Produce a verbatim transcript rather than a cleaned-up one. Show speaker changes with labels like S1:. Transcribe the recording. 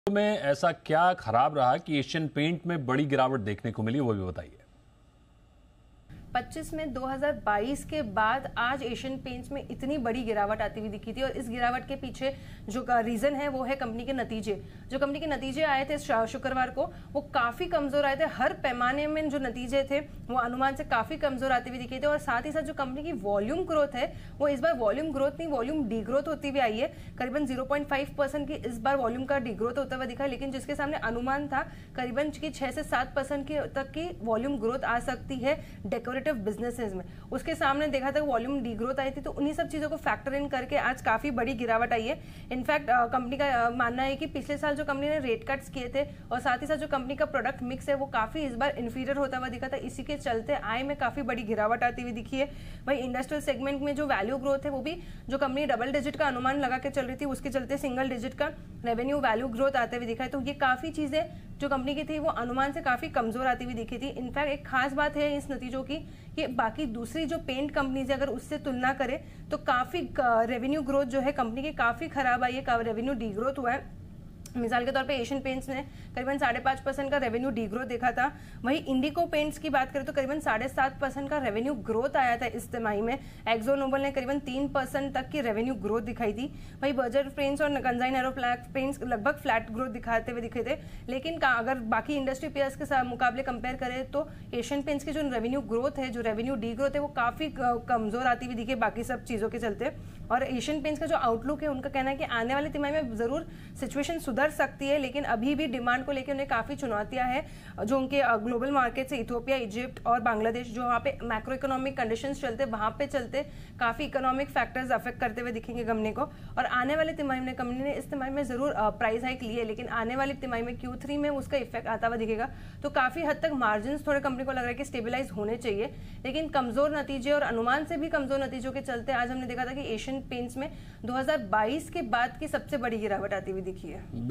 S1: में ऐसा क्या खराब रहा कि एशियन पेंट में बड़ी गिरावट देखने को मिली, वो भी बताइए।
S2: पच्चीस में दो हज़ार बाईस के बाद आज एशियन पेंट्स में इतनी बड़ी गिरावट आती हुई दिखी थी और इस गिरावट के पीछे जो रीजन है वो है कंपनी के नतीजे। जो कंपनी के नतीजे आए थे शुक्रवार को वो काफी कमजोर आए थे। हर पैमाने में जो नतीजे थे वो अनुमान से काफी कमजोर आते हुए दिखे थे और साथ ही साथ जो कंपनी की वॉल्यूम ग्रोथ है वो इस बार वॉल्यूम ग्रोथ नहीं वॉल्यूम डीग्रोथ होती हुई आई है। करीबन जीरो पॉइंट फाइव परसेंट की इस बार वॉल्यूम का डीग्रोथ होता हुआ दिखा, लेकिन जिसके सामने अनुमान था करीबन की छह से सात परसेंट की तक की वॉल्यूम ग्रोथ आ सकती है डेकोरेटिव बिजनेसेस में। उसके सामने देखा था वॉल्यूम डीग्रोथ आई थी। तो उन्हीं सब चीजों को फैक्टर इन करके आज काफी बड़ी गिरावट आई है। इनफैक्ट कंपनी का मानना है कि पिछले साल जो कंपनी ने रेट कट्स किए थे और साथ ही साथ जो कंपनी का प्रोडक्ट मिक्स है वो काफी इस बार इंफीरियर होता हुआ दिखा था। इसी के चलते आय में काफी बड़ी गिरावट आती हुई दिखी है। वही इंडस्ट्रियल सेगमेंट में जो वैल्यू ग्रोथ है वो भी जो कंपनी डबल डिजिट का अनुमान लगा के चल रही थी उसके चलते सिंगल डिजिट का रेवेन्यू वैल्यू ग्रोथ आते हुए दिखा है। तो ये काफी चीजें जो कंपनी की थी वो अनुमान से काफी कमजोर आती हुई दिखी थी। इनफैक्ट एक खास बात है इस नतीजों की कि बाकी दूसरी जो पेंट कंपनीज है अगर उससे तुलना करें तो काफी रेवेन्यू ग्रोथ जो है कंपनी की काफी खराब आई है, रेवेन्यू डीग्रोथ हुआ है। मिसाल के तौर पे एशियन पेंट्स ने करीबन साढ़े पाँच परसेंट का रेवेन्यू डीग्रोथ देखा था। वही इंडिको पेंट्स की बात करें तो करीबन साढ़े सात परसेंट का रेवेन्यू ग्रोथ आया था इस तिमाही में। एक्सो नोबल ने करीबन तीन परसेंट तक की रेवेन्यू ग्रोथ दिखाई थी। वही बर्जर पेंट्स और कंजाइन एरो पेंट्स लगभग फ्लैट ग्रोथ दिखाते हुए दिखे थे। लेकिन अगर बाकी इंडस्ट्री पेयर्स के साथ मुकाबले कंपेयर करें तो एशियन पेंट्स की जो रेवेन्यू ग्रोथ है, जो रेवेन्यू डीग्रोथ है वो काफी कमजोर आती हुई दिखे बाकी सब चीजों के चलते। और एशियन पेंट्स का जो आउटलुक है उनका कहना है कि आने वाले तिमाही में जरूर सिचुएशन सुधर सकती है, लेकिन अभी भी डिमांड को लेकर उन्हें काफी चुनौतियां हैं। जो उनके ग्लोबल मार्केट से इथियोपिया, इजिप्ट और बांग्लादेश जो वहाँ पे मैक्रो इकोनॉमिक कंडीशंस चलते वहां पे चलते काफी इकोनॉमिक फैक्टर्स अफेक्ट करते हुए दिखेंगे कंपनी को। और आने वाले तिमाही में कंपनी ने इस तिमाही में जरूर प्राइस हाइक ली है, लेकिन आने वाली तिमाही में क्यू थ्री में उसका इफेक्ट आता हुआ दिखेगा। तो काफी हद तक मार्जिन थोड़े कंपनी को लग रहा है कि स्टेबिलाईज होने चाहिए, लेकिन कमजोर नतीजे और अनुमान से भी कमजोर नतीजों के चलते आज हमने देखा था कि एशियन पेंट्स में दो हज़ार बाईस के बाद की सबसे बड़ी गिरावट आती हुई दिखी है।